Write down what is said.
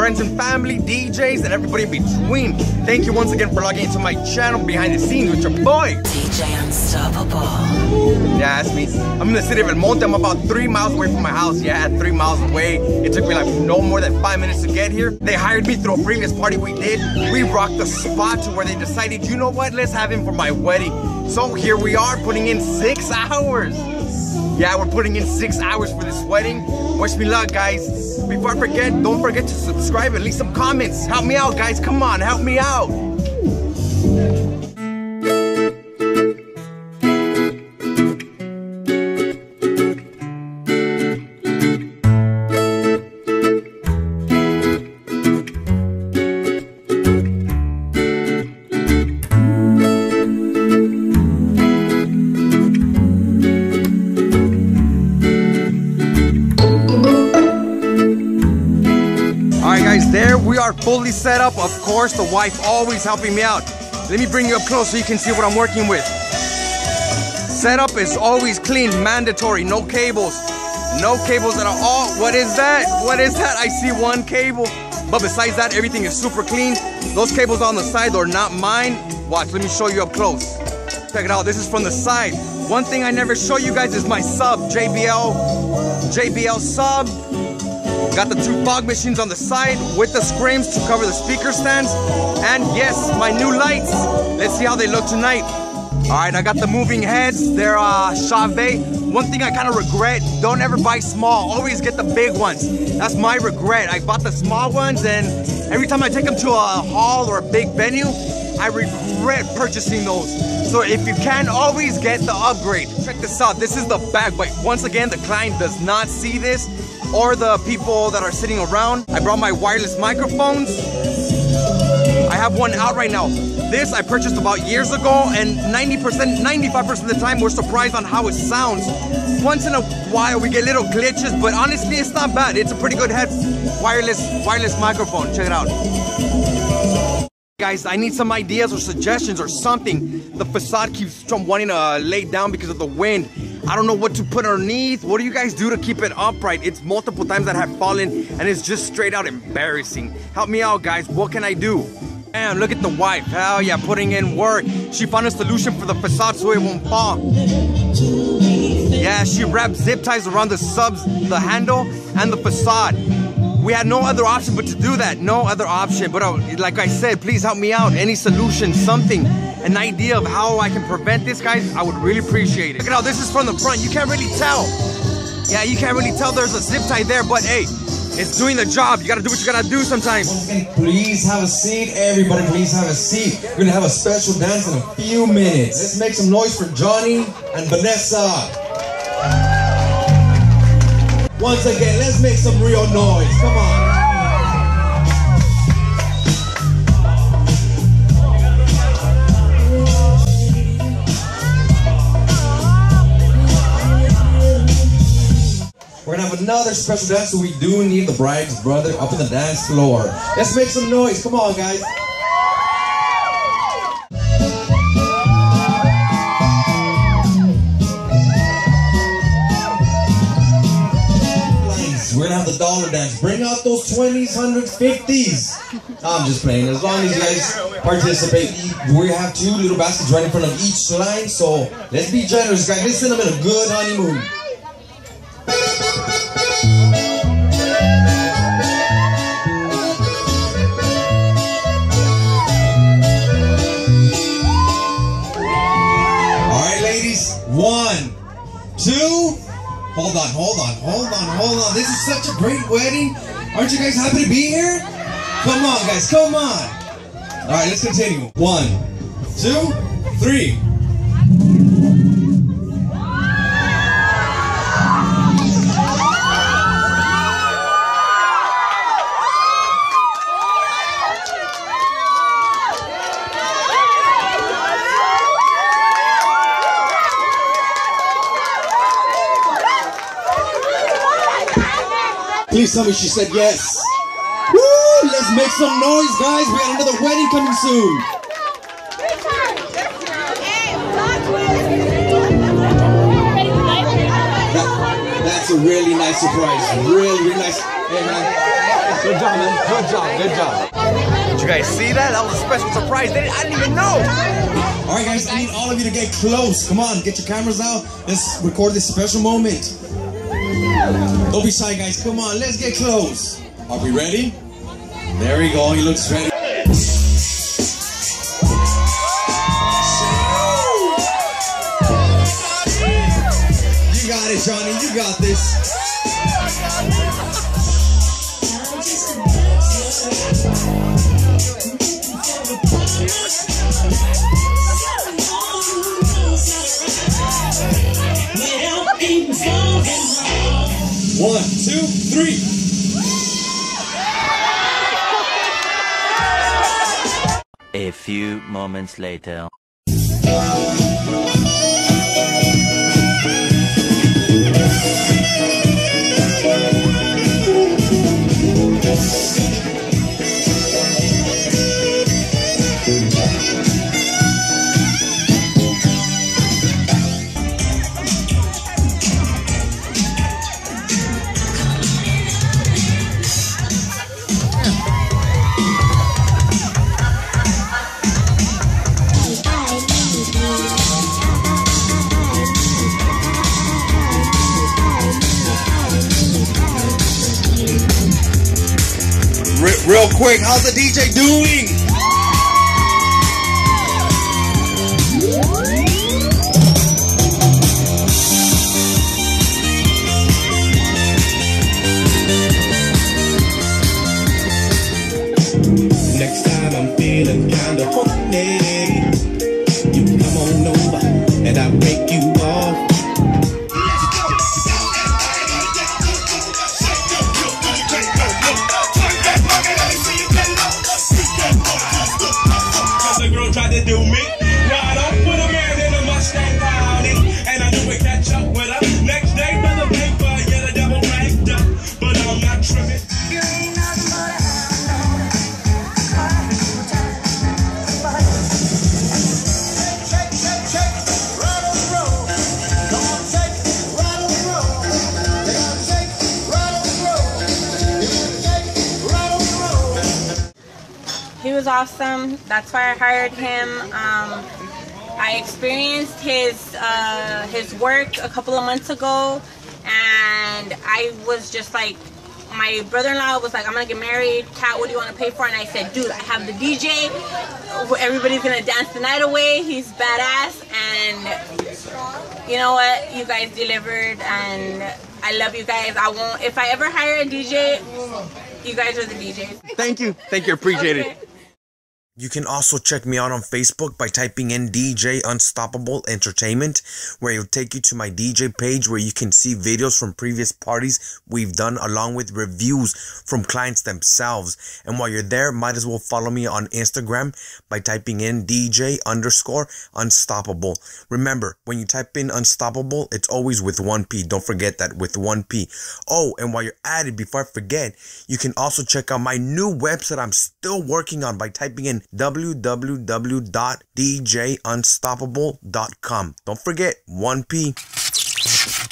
friends and family, DJs, and everybody in between. Thank you once again for logging into my channel Behind the Scenes with your boy DJ Unstoppable. Yeah, that's me. I'm in the city of El Monte. I'm about 3 miles away from my house. Yeah, 3 miles away. It took me like no more than 5 minutes to get here. They hired me through a previous party we did. We rocked the spot to where they decided, you know what, let's have him for my wedding. So here we are, putting in 6 hours. Yeah, we're putting in 6 hours for this wedding. Wish me luck, guys. Before I forget, don't forget to subscribe and leave some comments. Help me out, guys. Come on, help me out. There we are, fully set up. Of course, the wife always helping me out. Let me bring you up close so you can see what I'm working with. Setup is always clean, mandatory, no cables. No cables at all. What is that? What is that? I see one cable. But besides that, everything is super clean. Those cables on the side are not mine. Watch, let me show you up close. Check it out, this is from the side. One thing I never show you guys is my sub, JBL sub. Got the 2 fog machines on the side with the screens to cover the speaker stands. And yes, my new lights. Let's see how they look tonight. Alright, I got the moving heads. They're Chauvet. One thing I kind of regret, don't ever buy small. Always get the big ones. That's my regret. I bought the small ones and every time I take them to a hall or a big venue, I regret purchasing those. So if you can, always get the upgrade. Check this out. This is the back, but once again, the client does not see this, or the people that are sitting around. I brought my wireless microphones. I have one out right now. This I purchased about years ago, and 95% of the time we're surprised on how it sounds. Once in a while we get little glitches, but honestly it's not bad. It's a pretty good wireless microphone. Check it out. Guys, I need some ideas or suggestions or something. The facade keeps wanting to lay down because of the wind. I don't know what to put underneath. What do you guys do to keep it upright? It's multiple times that have fallen and it's just straight out embarrassing. Help me out, guys. What can I do? Damn, look at the wife. Hell yeah, putting in work. She found a solution for the facade so it won't fall. Yeah, she wrapped zip ties around the subs, the handle, and the facade. We had no other option but to do that. No other option. But like I said, please help me out. Any solution, something, an idea of how I can prevent this, guys, I would really appreciate it. Look at how this is from the front. You can't really tell. Yeah, you can't really tell there's a zip tie there, but hey, it's doing the job. You gotta do what you gotta do sometimes. Once again, please have a seat. Everybody, please have a seat. We're gonna have a special dance in a few minutes. Let's make some noise for Johnny and Vanessa. Once again, let's make some real noise. Come on. We're gonna have another special dance, so we do need the bride's brother up on the dance floor. Let's make some noise. Come on, guys. We're gonna have the dollar dance. Bring out those 20s, 100s, 50s. I'm just playing. As long as you guys participate, we have 2 little baskets right in front of each line. So let's be generous, guys. Let's send them in a good honeymoon. All right, ladies. 1, 2. Hold on. This is such a great wedding. Aren't you guys happy to be here? Come on, guys, come on. All right, let's continue. 1, 2, 3. Please tell me she said yes. Woo! Let's make some noise, guys. We got another wedding coming soon. That's a really nice surprise. Really nice. Hey, man. Good job, man. Good job. Good job. Did you guys see that? That was a special surprise. I didn't even know. All right, guys, I need all of you to get close. Come on, get your cameras out. Let's record this special moment. Don't be shy, guys. Come on, let's get close. Are we ready? There we go. He looks ready. You got it, Johnny. You got this. One, two, three. A few moments later. Real quick, how's the DJ doing? Next time I'm feeling kinda horny, you come on over and I'll break you off. Tried to do me. Ride off with a man in a Mustang County, and I knew we'd catch up with her. Next day, by the paper, yeah, the devil ranked up, but I'm not tripping. You ain't nothing but a hound dog. Shake, shake, shake, right on the road. Come on, shake, right on the road. They gotta shake, right on the road. You gotta shake, right on the road. He was awesome. That's why I hired him. I experienced his work a couple of months ago, and I was just like, my brother-in-law was like, I'm gonna get married. Kat, what do you want to pay for? And I said, dude, I have the DJ. Everybody's gonna dance the night away. He's badass, and you know what? You guys delivered, and I love you guys. I won't. If I ever hire a DJ, you guys are the DJs. Thank you. Thank you. Appreciate it. You can also check me out on Facebook by typing in DJ Unstoppable Entertainment, where it'll take you to my DJ page where you can see videos from previous parties we've done along with reviews from clients themselves. And while you're there, might as well follow me on Instagram by typing in DJ_Unstoppable. Remember, when you type in Unstoppable, it's always with 1P. Don't forget that, with 1P. Oh, and while you're at it, before I forget, you can also check out my new website I'm still working on by typing in www.djunstoppable.com. Don't forget, 1P.